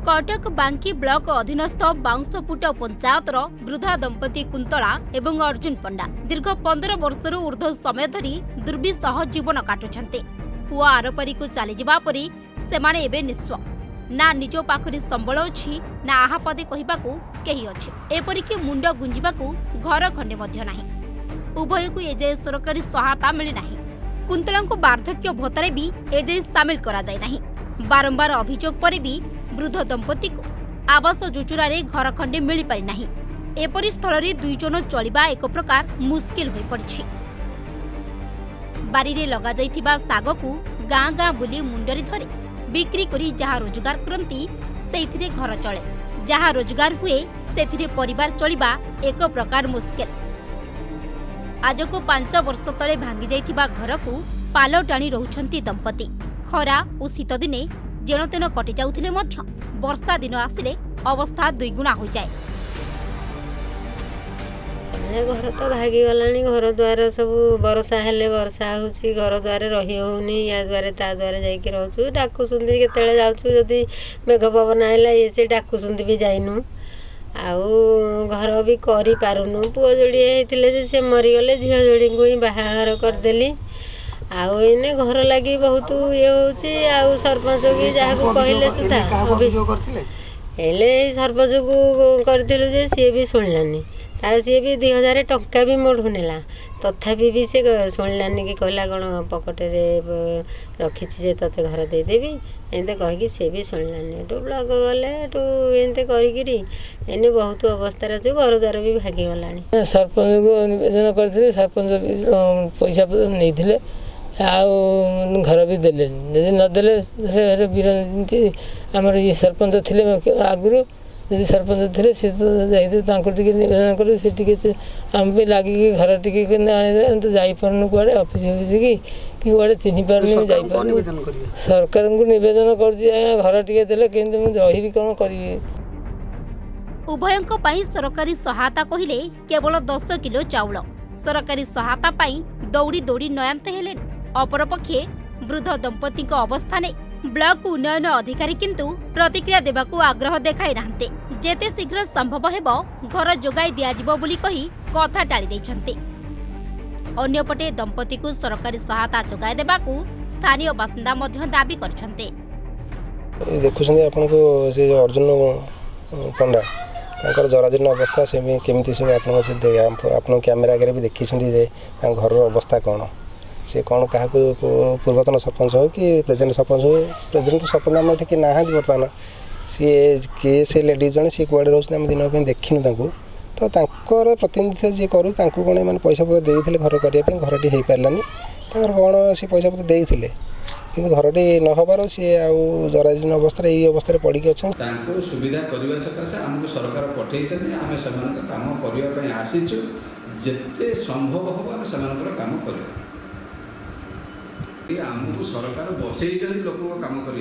कटक बांकी ब्लॉक अधीनस्थ बाउंसपुट पंचायतर वृद्धा दंपति कुंतला एवं अर्जुन पंडा दीर्घ 15 वर्ष ऊर्ध समय धरी दुर्विसह जीवन काटुछन्ते। पुआ आरपारी को चली जावा परी सेमाने एबे निस्व ना निज पाखरी संबल अछि ना आहा पदे कहिबाकू केही अछि, एपरिक मुंड गुंजिबाकू घर खंडे मध्य नाही। उभय को एजे सरकारी सहायता मिली नाही। कुंतला को वार्धक्य भत्तारे भी एजे सामिल करा जाय नाही। बारंबार अभियोग पर भी वृद्ध दंपति को आवास योजना रे घर खंडे मिली पारि नाही। एपरि स्थल रे दुई जन चलिबा एक प्रकार मुश्किल होई पड़छि। बारी रे लगा जाइथिबा साग को गाँ गाँ बुली मुंडरी धरे बिक्री करी जहाँ रोजगार करती सेथिरे घर चले। जहाँ रोजगार हुए सेथिरे परिवार चलिबा एक प्रकार मुश्किल। आज को 5 वर्ष तले भांगी जाइथिबा घर को पाल टाणी रहुछंती दंपति। खरा और शीत दिने जेण तेण कटि जाउथिले मध्य वर्षा दिन आसिले अवस्था दुईगुणा हो जाए। घर तो भागी गलानी। घर द्वार सब वर्षा हेले वर्षा होची, घर द्वार रही होनी। या द्वारे ता द्वारे जाइके रहछु। डाकुसुंदी केतेले जाउछु, जदी मेघ पवन आइला ये से डाकुसुंदी भी जाइनु। आउ घर भी करि पारुनु। पुओ जोड़ी हेतिले जे से मरि गले, झियो जोड़ी को ही बाहाघर कर देली। आउ एने घर लगी बहुत ये होची। आउ सरपंच की जहाँ को कहले सुधा हेले सरपंच को करथिलु जे सी भी सुनलानी। ता सी भी 2000 टंका भी मोड़ नेला, तथापि भी से सुनलानी कि कहला कौन पकेट रे रखिछि जे तते घर दे देबी एंते कहि से भी सुनलानी। तो ब्लॉक गले तो एंते करिगिरी एने बहुत अवस्था रे घर द्वार भी भागी गलानी। सरपंच को निवेदन करथिले, सरपंच पैसा नैथिले आउ घर भी देले। यदि नदेले बीरंती आमर ये सरपंच थिले आगुरु, यदि सरपंच थिले से तो जाइते तांको टिके निवेदन करे से टिके हम भी लागी कि घर टिके आने तो जाई परनु कुआडे ऑफिस की कुआडे चिन्हि परनु जाई परनु। सरकार को निवेदन करछि घर टिके देले केंते मु रहिबी कोन करिवे। उभयंक पई सरकारी सहायता कहिले केवल 10 किलो चाउल। सरकारी सहायता पई दौड़ी दौड़ी नयांत हेले। अपरपक्षे वृद्ध दंपति अवस्था ने ब्लॉक उन्नयन अधिकारी किंतु प्रतिक्रिया देबाकू आग्रह देखाई नाहंते। जेते शीघ्र संभव हेबो घर जोगाई दियाजिबो बोली कही कथा टाली दैछन्ते। अन्यपटे दंपति को सरकारी सहायता जोगाई देबाकू स्थानीय बासिंदा मध्य दाबी करछन्ते। देखुछन्ते आपन को से अर्जुन पंडा तांकर जराजीर्ण अवस्था से केमिति सब आपन कैमेरा आगे भी देखिछन्ती जे घर अवस्था कौन से कौन क्या पूर्वतन सरपंच हो कि प्रेजेंट सरपंच हो। प्रेजेंट सरपंच आम ठीक ना बर्तमान सी किए से लेडीज जन सी कड़े रोज आम दिन देखिनु तो तांकर प्रतिनिधित्व जी करूँ कौन मैंने पैसा पत्र देते घर करने घरटी हो पारानी कौन से पैसा पत्र देते कि घरटी न हबार सी आउ जराजीर्ण अवस्था ये अवस्था पड़ी अच्छा सुविधा करने सकाशे आमको सरकार पठे आम से कम करने आसीचु जिते संभव हम आम से कम कर आमको सरकार बसई लोक काम कर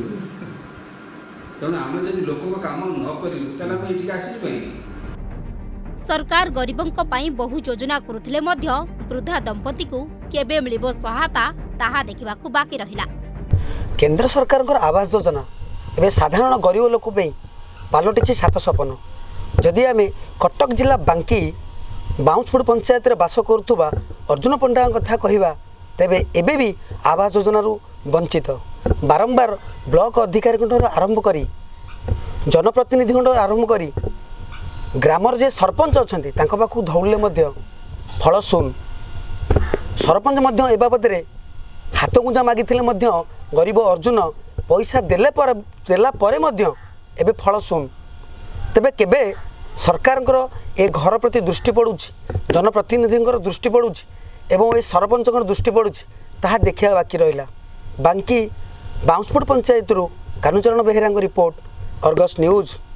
तेणु आम जब लोक काम न कर सरकार गरीबों बहु योजना करुथिले मध्य वृद्धा दंपति को केबे मिलिबो सहायता ताहा देखिबाकू बाकी रहिला। केंद्र सरकार आवास योजना एवं साधारण गरीब लोक पलटि 7 सपन। जदि आम कटक जिला बांकी बाउंसपुट पंचायत रे बास करुवा अर्जुन पंडा कथा कहवा तेबे एबे भी आवास योजना वंचित। बारंबार ब्लॉक अधिकारी आरंभ करी जनप्रतिनिधि आरंभ करी ग्रामर जे सरपंच अच्छा पाख धौले फल शून। सरपंच ए बाबद हाथ गुंजा मागी गरीब अर्जुन पैसा देला एबे फल शून। तेबे केबे सरकार ए घर प्रति दृष्टि पड़ुछि, जनप्रतिनिधि दृष्टि पड़ुछि एवं ए सरपंच दृष्टि पड़ुछि ताहा देखिया बाकी रहिला। बांकी Baunsaput panchayat Kanucharan Behera report, Argus news.